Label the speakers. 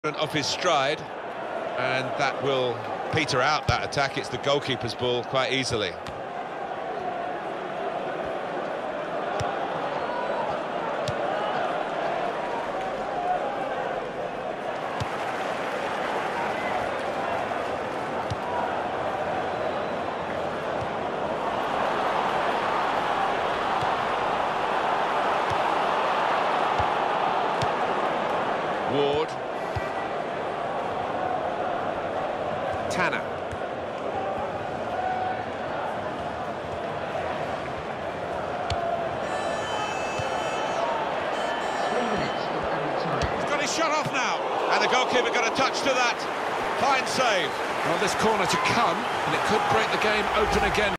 Speaker 1: Off his stride, and that will peter out that attack. It's the goalkeeper's ball quite easily. Ward. Tanner. He's got his shot off now, and the goalkeeper got a touch to that. Fine save.
Speaker 2: Well, this corner to come, and it could break the game open again.